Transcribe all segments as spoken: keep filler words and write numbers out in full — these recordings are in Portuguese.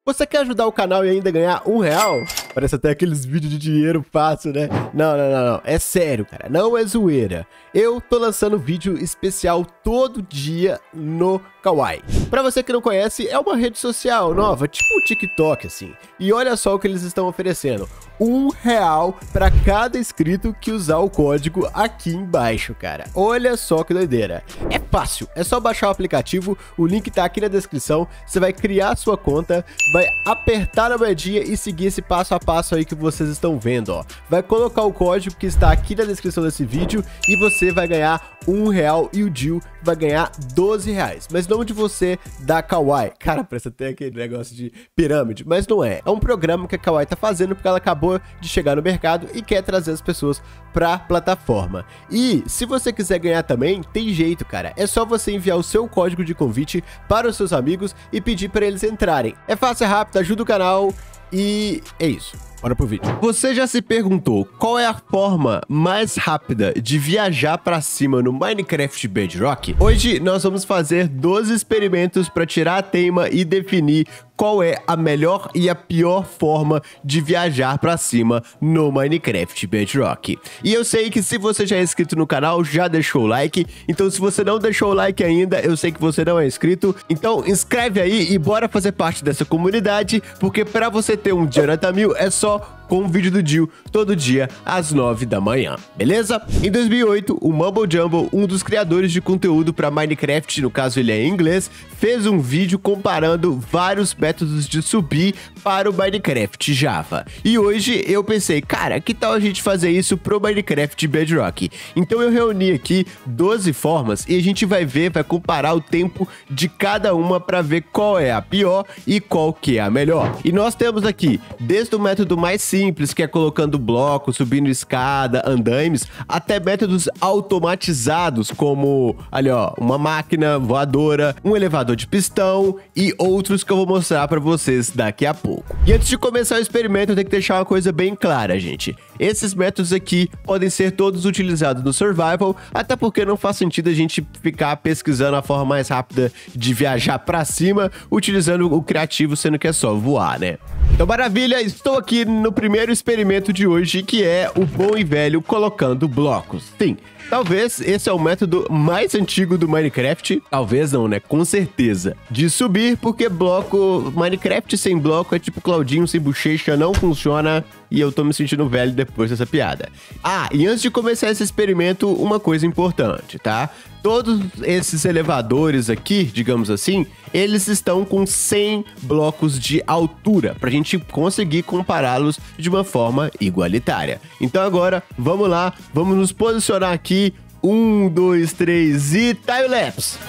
Você quer ajudar o canal e ainda ganhar um real? Parece até aqueles vídeos de dinheiro fácil, né? Não, não, não, não. É sério, cara. Não é zoeira. Eu tô lançando vídeo especial todo dia no Kawaii. Pra você que não conhece, é uma rede social nova, tipo o TikTok, assim. E olha só o que eles estão oferecendo. Um real pra cada inscrito que usar o código aqui embaixo, cara. Olha só que doideira. É fácil. É só baixar o aplicativo. O link tá aqui na descrição. Você vai criar a sua conta, vai apertar na moedinha e seguir esse passo a passo aí que vocês estão vendo, ó. Vai colocar o código que está aqui na descrição desse vídeo e você vai ganhar um real e o Jill vai ganhar doze reais. Mas não de você da Kawaii. Cara, parece até aquele negócio de pirâmide, mas não é. É um programa que a Kawaii tá fazendo porque ela acabou de chegar no mercado e quer trazer as pessoas pra plataforma. E se você quiser ganhar também, tem jeito, cara. É só você enviar o seu código de convite para os seus amigos e pedir para eles entrarem. É fácil, é rápido, ajuda o canal e é isso. Bora pro vídeo. Você já se perguntou qual é a forma mais rápida de viajar pra cima no Minecraft Bedrock? Hoje nós vamos fazer doze experimentos para tirar a teima e definir qual é a melhor e a pior forma de viajar pra cima no Minecraft Bedrock. E eu sei que se você já é inscrito no canal, já deixou o like. Então se você não deixou o like ainda, eu sei que você não é inscrito. Então inscreve aí e bora fazer parte dessa comunidade, porque pra você ter um Jonathan Mil é só com o vídeo do Jill todo dia às nove da manhã, beleza? Em dois mil e oito, o Mumble Jumble, um dos criadores de conteúdo para Minecraft, no caso ele é em inglês, fez um vídeo comparando vários métodos de subir para o Minecraft Java. E hoje eu pensei, cara, que tal a gente fazer isso pro Minecraft Bedrock? Então eu reuni aqui doze formas e a gente vai ver, vai comparar o tempo de cada uma para ver qual é a pior e qual que é a melhor. E nós temos aqui, desde o método mais simples, que é colocando blocos, subindo escada, andaimes, até métodos automatizados, como, ali ó, uma máquina voadora, um elevador de pistão e outros que eu vou mostrar pra vocês daqui a pouco. E antes de começar o experimento, eu tenho que deixar uma coisa bem clara, gente. Esses métodos aqui podem ser todos utilizados no Survival, até porque não faz sentido a gente ficar pesquisando a forma mais rápida de viajar pra cima, utilizando o criativo, sendo que é só voar, né? Então, maravilha, estou aqui no primeiro experimento de hoje, que é o bom e velho colocando blocos. Sim, talvez esse é o método mais antigo do Minecraft. Talvez não, né? Com certeza. De subir, porque bloco... Minecraft sem bloco é tipo Claudinho sem bochecha, não funciona. E eu tô me sentindo velho depois dessa piada. Ah, e antes de começar esse experimento, uma coisa importante, tá? Todos esses elevadores aqui, digamos assim, eles estão com cem blocos de altura, pra gente conseguir compará-los de uma forma igualitária. Então agora, vamos lá, vamos nos posicionar aqui. Um, dois, três e time-lapse!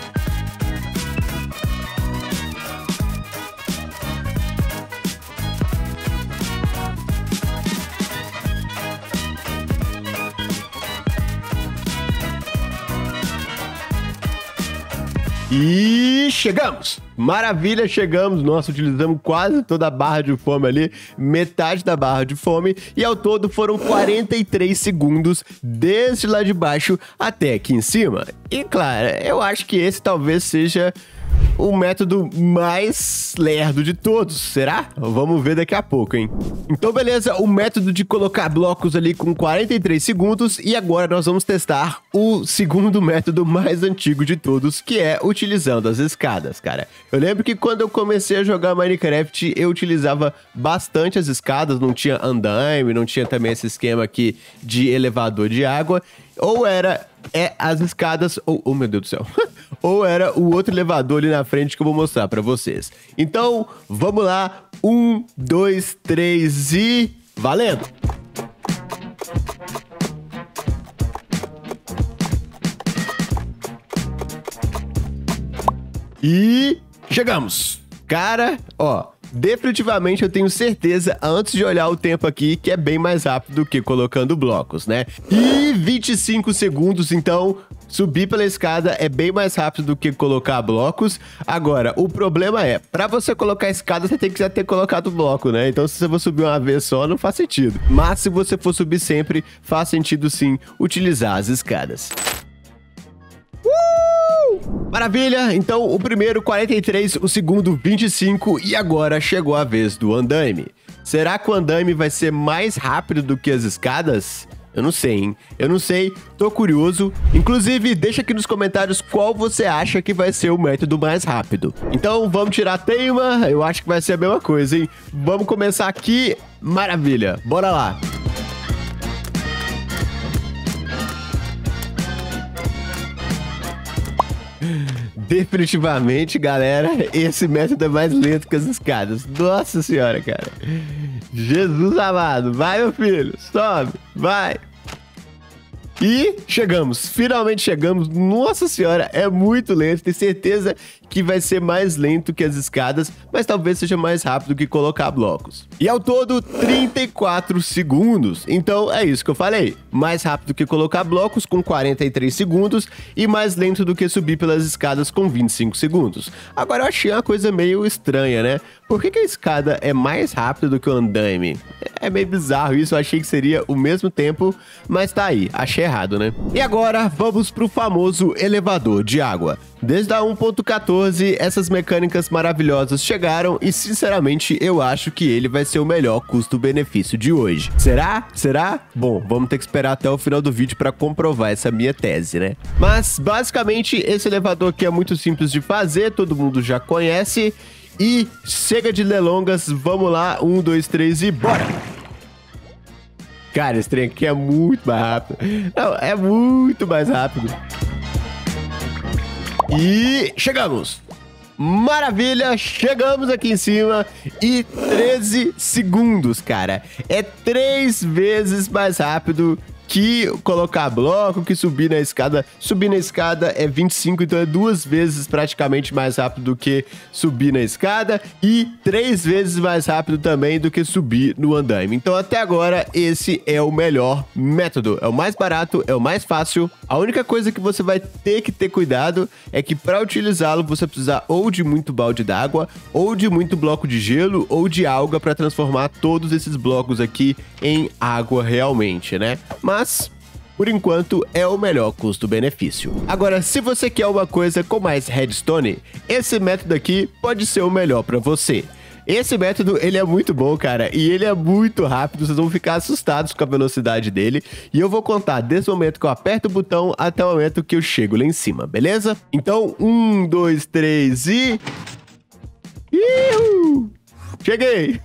E chegamos! Maravilha, chegamos! Nossa, utilizamos quase toda a barra de fome ali, metade da barra de fome, e ao todo foram quarenta e três segundos desde lá de baixo até aqui em cima. E claro, eu acho que esse talvez seja o método mais lerdo de todos, será? Vamos ver daqui a pouco, hein? Então, beleza, o método de colocar blocos ali com quarenta e três segundos, e agora nós vamos testar o segundo método mais antigo de todos, que é utilizando as escadas, cara. Eu lembro que quando eu comecei a jogar Minecraft, eu utilizava bastante as escadas, não tinha andaime, não tinha também esse esquema aqui de elevador de água, ou era é, as escadas, ou, oh meu Deus do céu, ou era o outro elevador ali na frente que eu vou mostrar pra vocês. Então, vamos lá, um, dois, três e... valendo! E chegamos! Cara, ó, definitivamente eu tenho certeza, antes de olhar o tempo aqui, que é bem mais rápido do que colocando blocos, né? E vinte e cinco segundos, então, subir pela escada é bem mais rápido do que colocar blocos. Agora, o problema é, pra você colocar a escada, você tem que já ter colocado bloco, né? Então, se você for subir uma vez só, não faz sentido. Mas, se você for subir sempre, faz sentido sim utilizar as escadas. Uh! Maravilha, então o primeiro quarenta e três, o segundo vinte e cinco e agora chegou a vez do andaime. Será que o andaime vai ser mais rápido do que as escadas? Eu não sei, hein? Eu não sei, tô curioso. Inclusive, deixa aqui nos comentários qual você acha que vai ser o método mais rápido. Então, vamos tirar a teima, eu acho que vai ser a mesma coisa, hein? Vamos começar aqui, maravilha, bora lá. Definitivamente, galera, esse método é mais lento que as escadas. Nossa senhora, cara. Jesus amado. Vai, meu filho. Sobe. Vai. E chegamos. Finalmente chegamos. Nossa senhora, é muito lento. Tenho certeza que vai ser mais lento que as escadas, mas talvez seja mais rápido que colocar blocos. E ao todo, trinta e quatro segundos. Então, é isso que eu falei. Mais rápido que colocar blocos, com quarenta e três segundos, e mais lento do que subir pelas escadas, com vinte e cinco segundos. Agora, eu achei uma coisa meio estranha, né? Por que que a escada é mais rápida do que o andaime? É meio bizarro isso, eu achei que seria o mesmo tempo, mas tá aí, achei errado, né? E agora, vamos pro famoso elevador de água. Desde a um ponto quatorze, essas mecânicas maravilhosas chegaram e, sinceramente, eu acho que ele vai ser o melhor custo-benefício de hoje. Será? Será? Bom, vamos ter que esperar até o final do vídeo para comprovar essa minha tese, né? Mas, basicamente, esse elevador aqui é muito simples de fazer, todo mundo já conhece. E chega de delongas, vamos lá, um, dois, três e bora! Cara, esse trem aqui é muito mais rápido. Não, é muito mais rápido. E chegamos! Maravilha, chegamos aqui em cima e treze segundos, cara. É três vezes mais rápido que colocar bloco, que subir na escada. Subir na escada é vinte e cinco, então é duas vezes praticamente mais rápido do que subir na escada e três vezes mais rápido também do que subir no andaime. Então até agora esse é o melhor método, é o mais barato, é o mais fácil. A única coisa que você vai ter que ter cuidado é que para utilizá-lo você precisa ou de muito balde d'água, ou de muito bloco de gelo, ou de alga para transformar todos esses blocos aqui em água realmente, né? Mas Mas, por enquanto, é o melhor custo-benefício. Agora, se você quer uma coisa com mais redstone, esse método aqui pode ser o melhor para você. Esse método, ele é muito bom, cara, e ele é muito rápido, vocês vão ficar assustados com a velocidade dele. E eu vou contar desde o momento que eu aperto o botão até o momento que eu chego lá em cima, beleza? Então, um, dois, três e... Iuhu! Cheguei!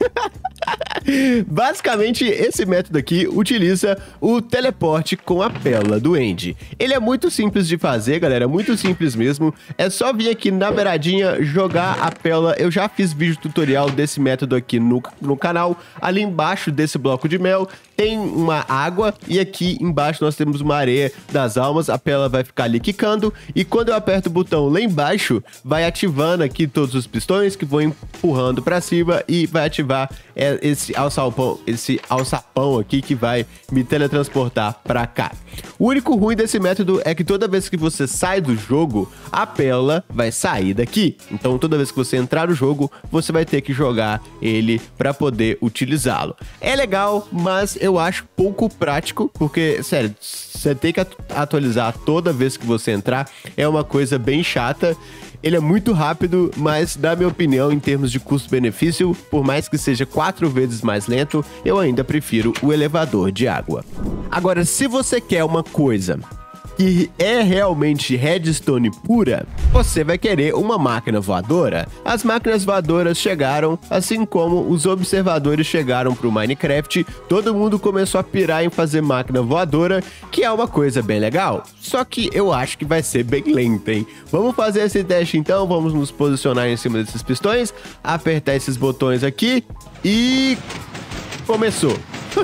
Basicamente, esse método aqui utiliza o teleporte com a pérola do End. Ele é muito simples de fazer, galera, muito simples mesmo. É só vir aqui na beiradinha, jogar a pérola. Eu já fiz vídeo tutorial desse método aqui no, no canal. Ali embaixo desse bloco de mel tem uma água e aqui embaixo nós temos uma areia das almas. A pérola vai ficar ali quicando e quando eu aperto o botão lá embaixo, vai ativando aqui todos os pistões que vão empurrando pra cima e vai ativar é, esse alçapão, esse alçapão aqui que vai me teletransportar pra cá. O único ruim desse método é que toda vez que você sai do jogo, a pérola vai sair daqui. Então toda vez que você entrar no jogo, você vai ter que jogar ele pra poder utilizá-lo. É legal, mas eu acho pouco prático, porque, sério, você tem que atualizar toda vez que você entrar, é uma coisa bem chata. Ele é muito rápido, mas, na minha opinião, em termos de custo-benefício, por mais que seja quatro vezes mais lento, eu ainda prefiro o elevador de água. Agora, se você quer uma coisa que é realmente redstone pura, você vai querer uma máquina voadora. As máquinas voadoras chegaram, assim como os observadores chegaram para o Minecraft. Todo mundo começou a pirar em fazer máquina voadora, que é uma coisa bem legal. Só que eu acho que vai ser bem lenta, hein? Vamos fazer esse teste então, vamos nos posicionar em cima desses pistões, apertar esses botões aqui e... começou.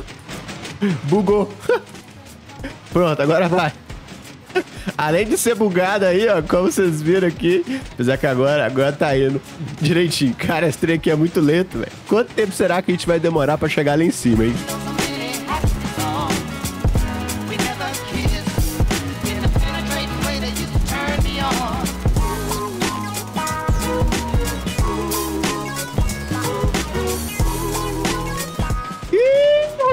Bugou. Pronto, agora vai. Além de ser bugado aí, ó, como vocês viram aqui, apesar que agora, agora tá indo direitinho. Cara, esse trem aqui é muito lento, velho. Quanto tempo será que a gente vai demorar pra chegar lá em cima, hein? Vamos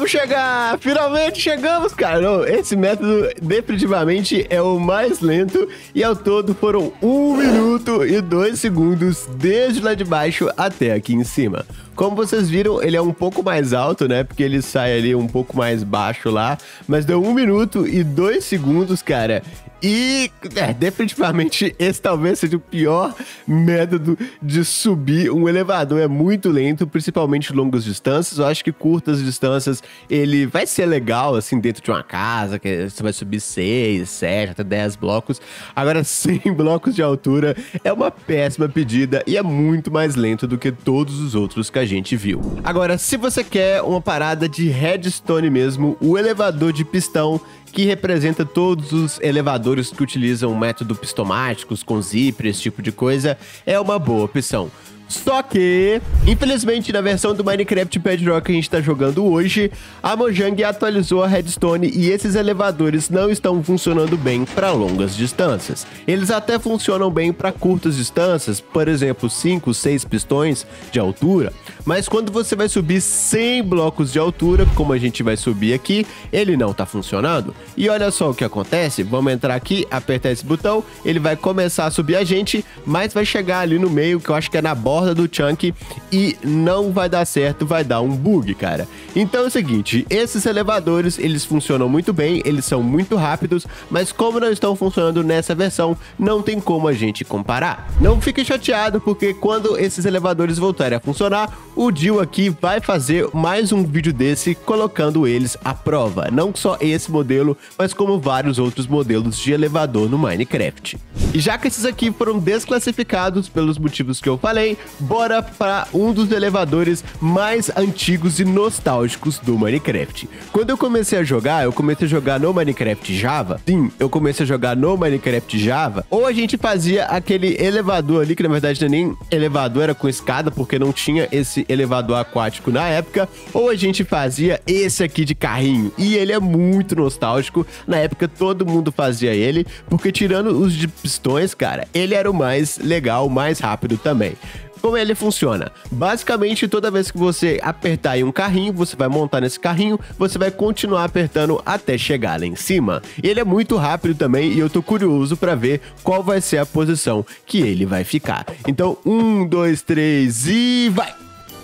Vamos chegar! Finalmente chegamos, cara! Não, esse método definitivamente é o mais lento e ao todo foram um minuto e dois segundos desde lá de baixo até aqui em cima. Como vocês viram, ele é um pouco mais alto, né? Porque ele sai ali um pouco mais baixo lá. Mas deu um minuto e dois segundos, cara. E, é, definitivamente, esse talvez seja o pior método de subir um elevador. É muito lento, principalmente longas distâncias. Eu acho que curtas distâncias, ele vai ser legal, assim, dentro de uma casa, que você vai subir seis, sete, até dez blocos. Agora, cem blocos de altura é uma péssima pedida e é muito mais lento do que todos os outros que a gente viu. Agora, se você quer uma parada de redstone mesmo, o elevador de pistão, que representa todos os elevadores que utilizam método pistomáticos, com zíper, esse tipo de coisa, é uma boa opção. Só que, infelizmente, na versão do Minecraft Bedrock que a gente tá jogando hoje, a Mojang atualizou a redstone e esses elevadores não estão funcionando bem para longas distâncias. Eles até funcionam bem para curtas distâncias, por exemplo, cinco, seis pistões de altura, mas quando você vai subir cem blocos de altura, como a gente vai subir aqui, ele não tá funcionando. E olha só o que acontece, vamos entrar aqui, apertar esse botão, ele vai começar a subir a gente, mas vai chegar ali no meio, que eu acho que é na borda do chunk, e não vai dar certo, vai dar um bug, cara. Então é o seguinte, esses elevadores, eles funcionam muito bem, eles são muito rápidos, mas como não estão funcionando nessa versão, não tem como a gente comparar. Não fique chateado, porque quando esses elevadores voltarem a funcionar, o Dio aqui vai fazer mais um vídeo desse, colocando eles à prova. Não só esse modelo, mas como vários outros modelos de elevador no Minecraft. E já que esses aqui foram desclassificados pelos motivos que eu falei, bora para um dos elevadores mais antigos e nostálgicos do Minecraft. Quando eu comecei a jogar, eu comecei a jogar no Minecraft Java. Sim, eu comecei a jogar no Minecraft Java. Ou a gente fazia aquele elevador ali, que na verdade não é nem elevador, era com escada, porque não tinha esse elevador aquático na época. Ou a gente fazia esse aqui de carrinho. E ele é muito nostálgico. Na época todo mundo fazia ele, porque tirando os de pistões, cara, ele era o mais legal, o mais rápido também. Como ele funciona? Basicamente, toda vez que você apertar em um carrinho, você vai montar nesse carrinho, você vai continuar apertando até chegar lá em cima. Ele é muito rápido também e eu tô curioso para ver qual vai ser a posição que ele vai ficar. Então, um, dois, três e vai!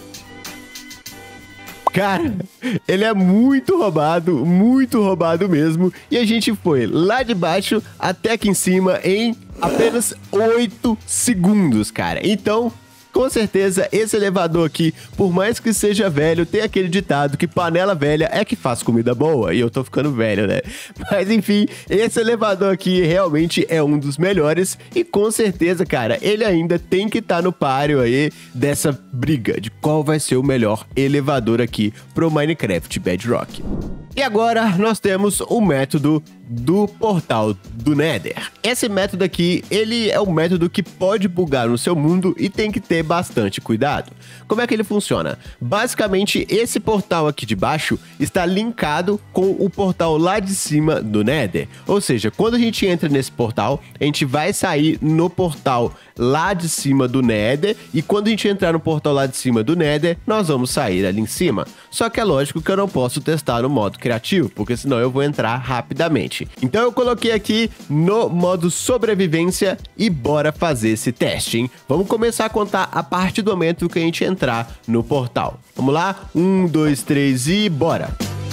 Cara, ele é muito roubado, muito roubado mesmo. E a gente foi lá de baixo até aqui em cima em apenas oito segundos, cara. Então, com certeza, esse elevador aqui, por mais que seja velho, tem aquele ditado que panela velha é que faz comida boa. E eu tô ficando velho, né? Mas enfim, esse elevador aqui realmente é um dos melhores. E com certeza, cara, ele ainda tem que estar no páreo aí dessa briga de qual vai ser o melhor elevador aqui pro Minecraft Bedrock. E agora nós temos o método do portal do Nether. Esse método aqui, ele é um método que pode bugar no seu mundo e tem que ter bastante cuidado. Como é que ele funciona? Basicamente, esse portal aqui de baixo está linkado com o portal lá de cima do Nether. Ou seja, quando a gente entra nesse portal, a gente vai sair no portal lá de cima do Nether, e quando a gente entrar no portal lá de cima do Nether, nós vamos sair ali em cima. Só que é lógico que eu não posso testar no modo criativo, porque senão eu vou entrar rapidamente. Então eu coloquei aqui no modo sobrevivência e bora fazer esse teste, hein? Vamos começar a contar a partir do momento que a gente entrar no portal. Vamos lá? Um, dois, três e bora!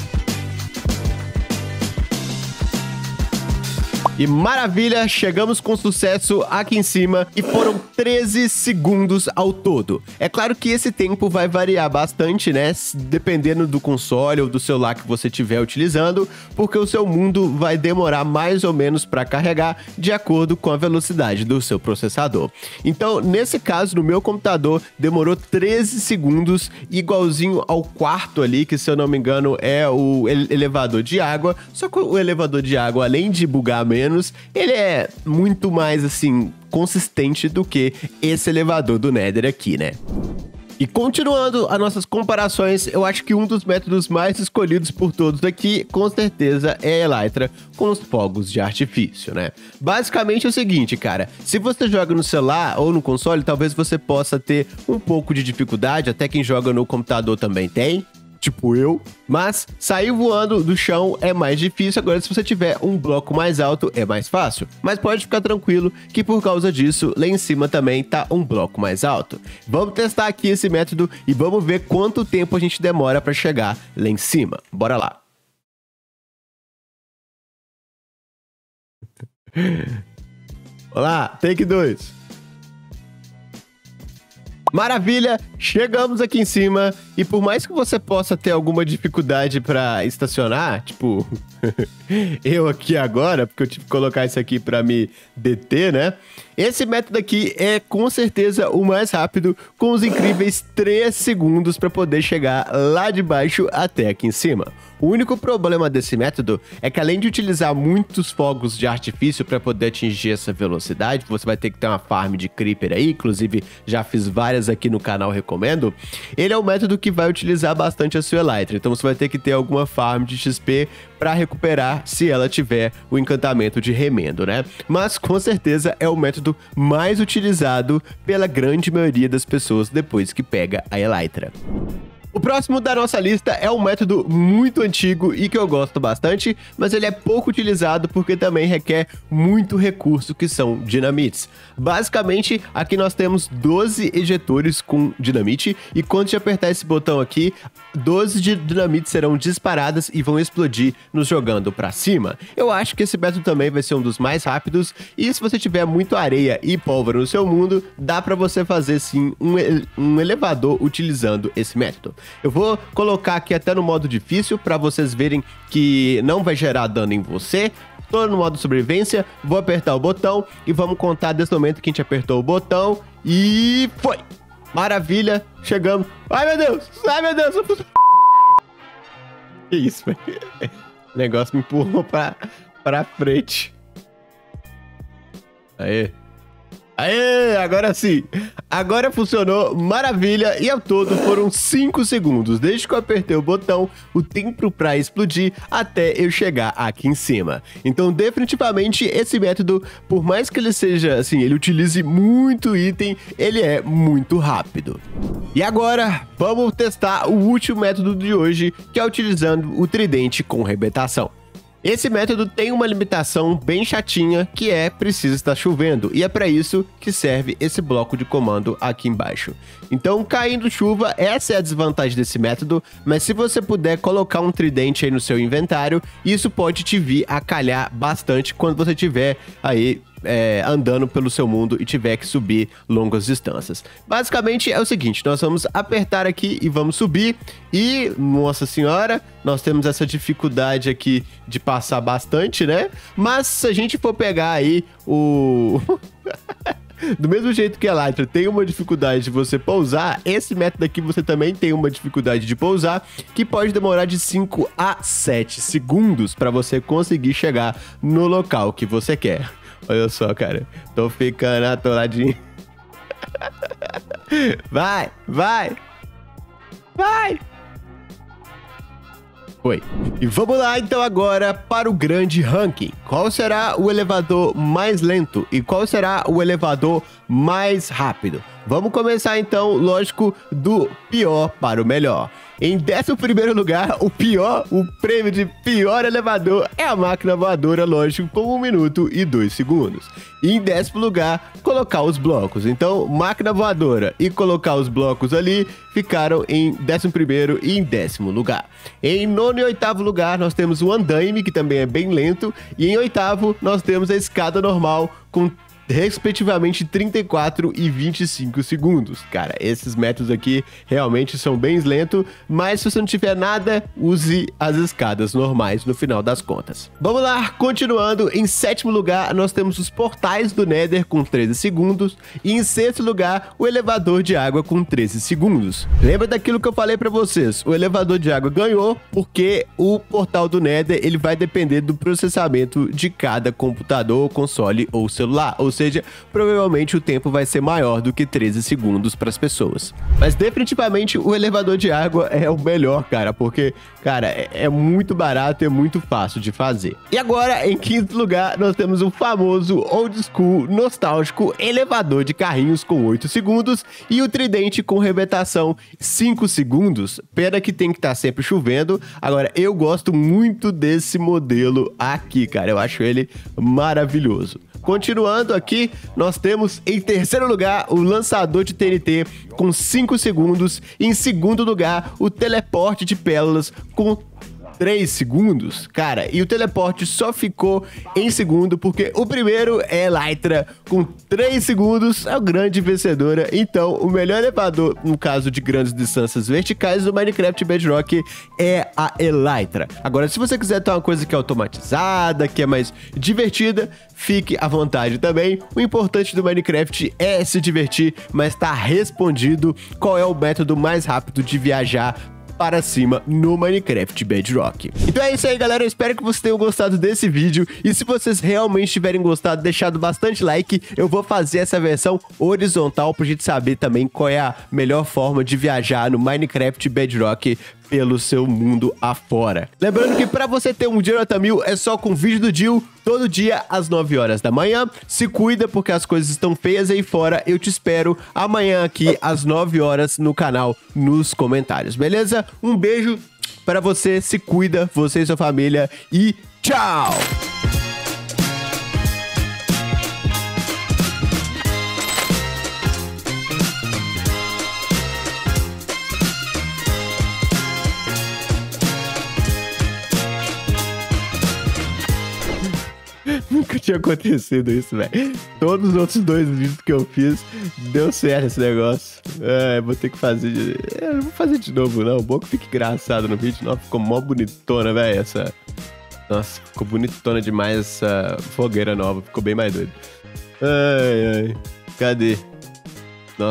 E maravilha, chegamos com sucesso aqui em cima e foram treze segundos ao todo. É claro que esse tempo vai variar bastante, né? Dependendo do console ou do celular que você estiver utilizando, porque o seu mundo vai demorar mais ou menos para carregar de acordo com a velocidade do seu processador. Então, nesse caso, no meu computador, demorou treze segundos, igualzinho ao quarto ali, que se eu não me engano é o elevador de água. Só que o elevador de água, além de bugar menos, ele é muito mais, assim, consistente do que esse elevador do Nether aqui, né? E continuando as nossas comparações, eu acho que um dos métodos mais escolhidos por todos aqui, com certeza, é a Elytra com os fogos de artifício, né? Basicamente é o seguinte, cara, se você joga no celular ou no console, talvez você possa ter um pouco de dificuldade, até quem joga no computador também tem. tipo eu, mas sair voando do chão é mais difícil. Agora, se você tiver um bloco mais alto, é mais fácil. Mas pode ficar tranquilo que por causa disso, lá em cima também tá um bloco mais alto. Vamos testar aqui esse método e vamos ver quanto tempo a gente demora para chegar lá em cima. Bora lá. Olá, take dois. Maravilha, chegamos aqui em cima e por mais que você possa ter alguma dificuldade para estacionar, tipo, eu aqui agora, porque eu tive que colocar isso aqui para me deter, né? Esse método aqui é com certeza o mais rápido, com os incríveis três segundos para poder chegar lá de baixo até aqui em cima. O único problema desse método é que além de utilizar muitos fogos de artifício para poder atingir essa velocidade, você vai ter que ter uma farm de creeper aí, inclusive já fiz várias aqui no canal, recomendo. Ele é um método que vai utilizar bastante a sua Elytra, então você vai ter que ter alguma farm de X P para recuperar se ela tiver o encantamento de remendo, né? Mas com certeza é o método mais utilizado pela grande maioria das pessoas depois que pega a Elytra. O próximo da nossa lista é um método muito antigo e que eu gosto bastante, mas ele é pouco utilizado porque também requer muito recurso, que são dinamites. Basicamente, aqui nós temos doze ejetores com dinamite e quando você apertar esse botão aqui, doze de dinamites serão disparadas e vão explodir nos jogando para cima. Eu acho que esse método também vai ser um dos mais rápidos e se você tiver muito areia e pólvora no seu mundo, dá para você fazer sim um, ele um elevador utilizando esse método. Eu vou colocar aqui até no modo difícil para vocês verem que não vai gerar dano em você. Estou no modo sobrevivência, vou apertar o botão e vamos contar desde o momento que a gente apertou o botão e foi! Maravilha, chegamos. Ai meu Deus, ai meu Deus. Que isso, velho? O negócio me empurrou pra, pra frente. Aê. Aê, agora sim. Agora funcionou, maravilha. E ao todo foram cinco segundos, desde que eu apertei o botão, o tempo para explodir, até eu chegar aqui em cima. Então, definitivamente, esse método, por mais que ele seja, assim, ele utilize muito item, ele é muito rápido. E agora, vamos testar o último método de hoje, que é utilizando o tridente com rebentação. Esse método tem uma limitação bem chatinha, que é precisa estar chovendo, e é para isso que serve esse bloco de comando aqui embaixo. Então, caindo chuva, essa é a desvantagem desse método, mas se você puder colocar um tridente aí no seu inventário, isso pode te vir a calhar bastante quando você tiver aí É, andando pelo seu mundo e tiver que subir longas distâncias. Basicamente é o seguinte, nós vamos apertar aqui e vamos subir e, nossa senhora, nós temos essa dificuldade aqui de passar bastante, né? Mas se a gente for pegar aí o... do mesmo jeito que a Elytra tem uma dificuldade de você pousar, esse método aqui você também tem uma dificuldade de pousar, que pode demorar de cinco a sete segundos para você conseguir chegar no local que você quer. Olha só, cara. Tô ficando atoladinho. Vai, vai. Vai. Foi. E vamos lá, então, agora para o grande ranking. Qual será o elevador mais lento e qual será o elevador mais rápido? Vamos começar, então, lógico, do pior para o melhor. Em décimo primeiro lugar, o pior, o prêmio de pior elevador é a máquina voadora, lógico, com um minuto e dois segundos. E em décimo lugar, colocar os blocos. Então, máquina voadora e colocar os blocos ali ficaram em décimo primeiro e em décimo lugar. Em nono e oitavo lugar, nós temos o andaime, que também é bem lento. E em oitavo, nós temos a escada normal com respectivamente trinta e quatro e vinte e cinco segundos. Cara, esses métodos aqui realmente são bem lentos, mas se você não tiver nada, use as escadas normais no final das contas. Vamos lá, continuando, em sétimo lugar nós temos os portais do Nether com treze segundos e em sexto lugar o elevador de água com treze segundos. Lembra daquilo que eu falei pra vocês, o elevador de água ganhou porque o portal do Nether ele vai depender do processamento de cada computador, console ou celular, ou seja, provavelmente o tempo vai ser maior do que treze segundos para as pessoas. Mas definitivamente o elevador de água é o melhor, cara, porque, cara, é, é muito barato e é muito fácil de fazer. E agora, em quinto lugar, nós temos o famoso old school, nostálgico elevador de carrinhos com oito segundos e o tridente com rebentação cinco segundos. Pena que tem que estar sempre chovendo. Agora, eu gosto muito desse modelo aqui, cara. Eu acho ele maravilhoso. Continuando aqui, nós temos em terceiro lugar o lançador de T N T com cinco segundos. E em segundo lugar, o teleporte de pérolas com três segundos, cara, e o teleporte só ficou em segundo porque o primeiro é Elytra com três segundos, é o grande vencedora. Então, o melhor elevador, no caso de grandes distâncias verticais do Minecraft Bedrock, é a Elytra. Agora, se você quiser ter uma coisa que é automatizada, que é mais divertida, fique à vontade também. O importante do Minecraft é se divertir, mas tá respondido qual é o método mais rápido de viajar para cima no Minecraft Bedrock. Então é isso aí, galera. Eu espero que vocês tenham gostado desse vídeo. E se vocês realmente tiverem gostado, deixado bastante like, eu vou fazer essa versão horizontal pra gente saber também qual é a melhor forma de viajar no Minecraft Bedrock pelo seu mundo afora. Lembrando que para você ter um dia nota mil é só com o vídeo do Dil, todo dia às nove horas da manhã. Se cuida porque as coisas estão feias aí fora. Eu te espero amanhã aqui às nove horas no canal, nos comentários, beleza? Um beijo para você, se cuida, você e sua família e tchau! Nunca tinha acontecido isso, velho. Todos os outros dois vídeos que eu fiz, deu certo esse negócio. É, vou ter que fazer... De... É, não vou fazer de novo, não. Bom que fica engraçado no vídeo. Nossa, ficou mó bonitona, velho, essa... Nossa, ficou bonitona demais essa fogueira nova. Ficou bem mais doido. Ai, ai. Cadê?